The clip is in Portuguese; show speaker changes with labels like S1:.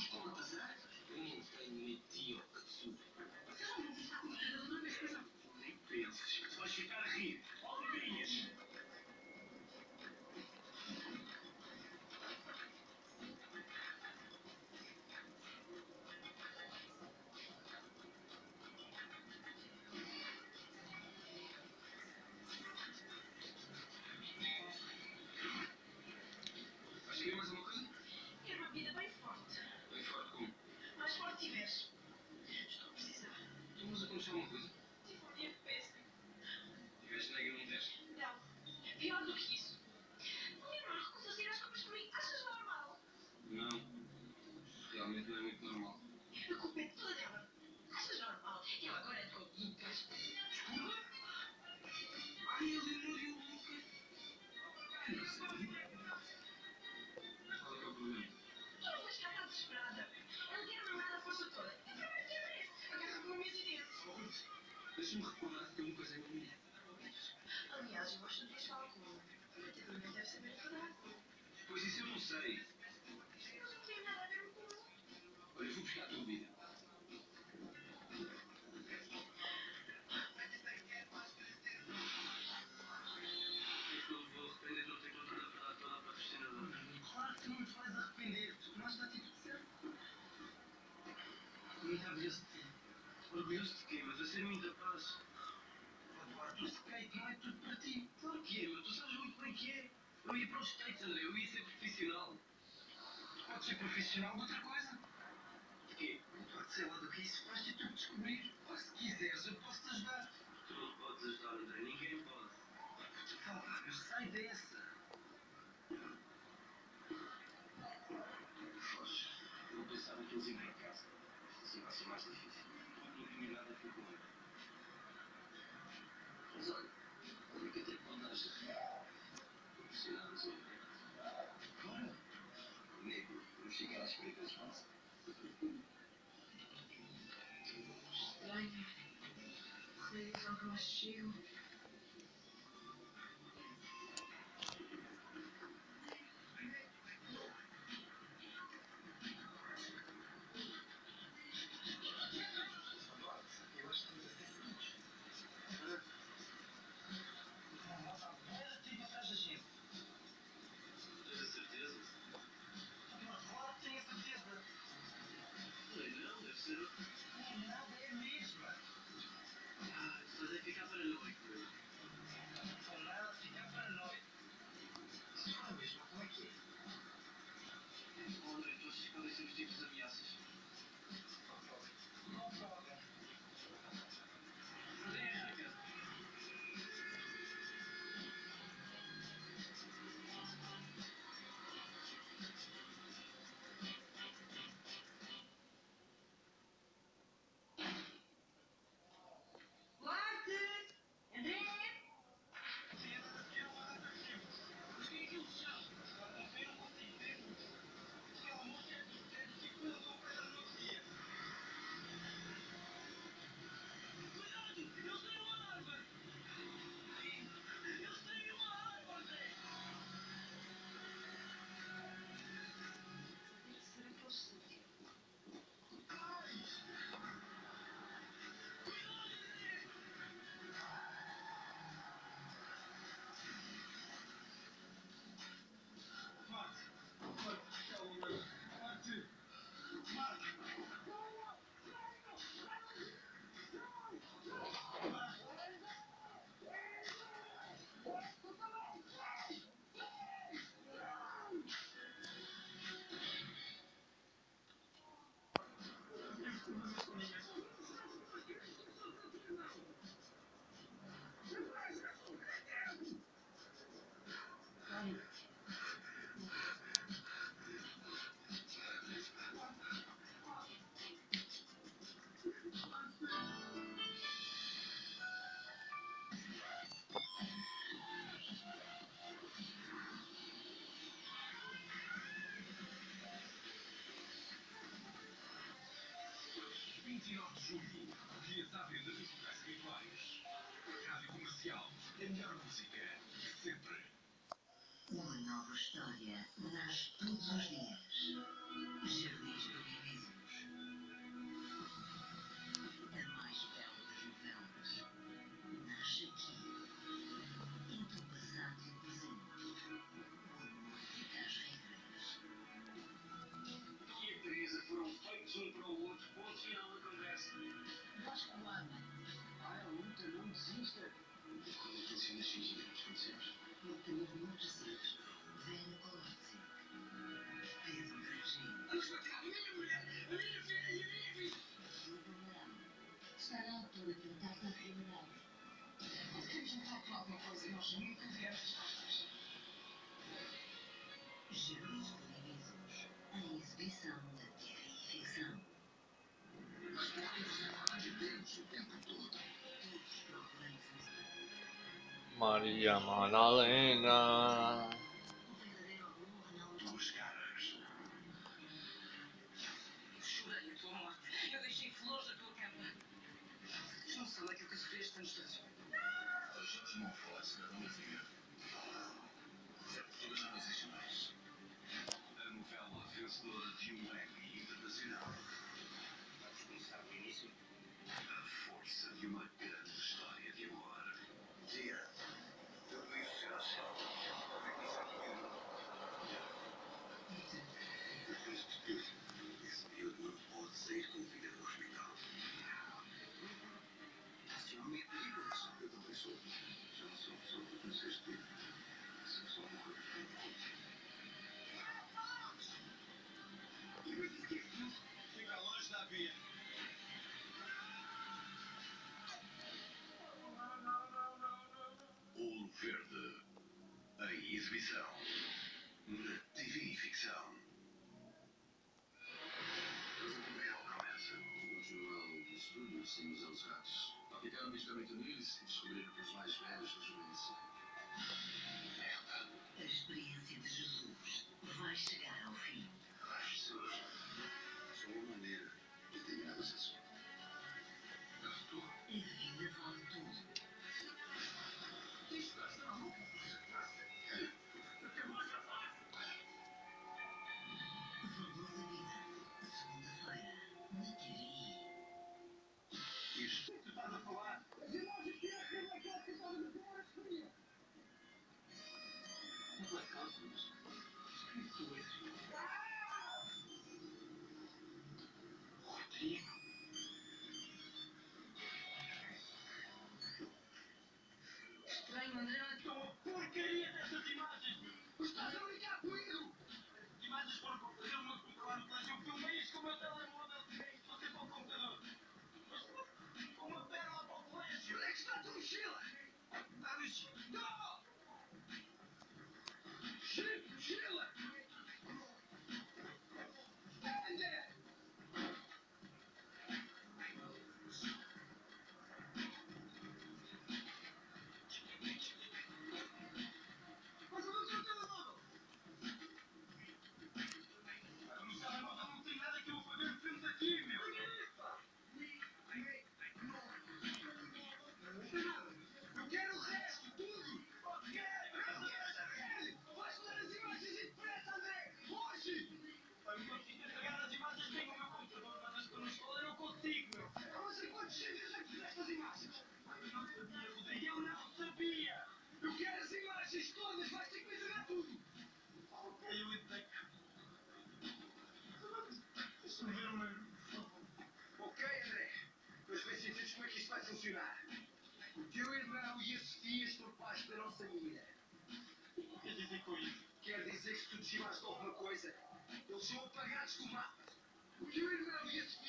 S1: Uma nova história nasce todos os dias. Jardins do Bem. Maria Madalena.
S2: Duas caras. Chorei a tua morte. Eu deixei flores na tua cama. Eles não sabem aquilo que sofreste anos todos.
S3: Não falasse nada, minha filha. Portugal já não existe mais. A novela vencedora de um Emmy internacional.
S2: Vamos começar do início.
S3: A força de uma grande história de amor.
S2: Tia, tudo isso será certo.
S3: Depois de tudo, esse miúdo não pode sair com vida do hospital.
S2: Esse homem é perigoso.
S3: Eu também sou. Já não sou pessoa que conheceste tudo. Se só morrer, eu não.
S2: Fica longe da via.
S3: Ouro Verde. Em exibição. Na TV e ficção. Mas a novela começa.
S4: No jornal de estúdio, saímos aos ratos. Ficaram misteriosamente unidos e descobriram que os mais velhos rejuvenescem.
S3: Merda.
S5: A experiência de Jesus vai chegar ao fim.
S3: Ai, Jesus. Só uma maneira de terminar esse assunto. Eu estou.
S5: A vida vale tudo.
S3: Isto está maluco.
S5: Valor da vida. Segunda-feira, na TVI.
S3: Isto.
S2: Tu estás a falar? As imagens que é aquela que estava na tua fria.
S3: Um blackout, mas. Escrito este.
S2: Rodrigo. Estranho, André, não é tão uma porcaria dessas imagens. Mas estás a brincar comigo? Imagens foram para fazer uma película lá no colégio. Eu filmei isto com o meu telemóvel. Tirei isto você para o computador. Mas com uma pérola para o colégio. Onde é que está a tua mochila? Está no chip. Não! Chip, mochila! André! Mas onde é o teu telemóvel? No telemóvel não tem nada que eu vou ver filmes aqui, meu. Eu quero o resto, tudo! Eu quero saber! Vais ler as imagens impressas, André! Hoje! Eu não consigo entregar as imagens, tenho o meu computador, mas as que eu não estou, eu não consigo, meu! Mas em quantos sítios é que fizeste as imagens? Eu não sabia, Rodrigo, eu não sabia! Eu quero as imagens todas, vais ter que me entregar tudo! Ok, eu entrego. Deixa-me ver o meu. Ok, André. Mas bem sentidos como é que isto vai funcionar? O teu irmão e a Sofia estão pais da nossa mira. O que quer dizer com isso? Quer dizer que se tu deschimaste alguma coisa, eles são apagados do mapa. O teu irmão e a Sofia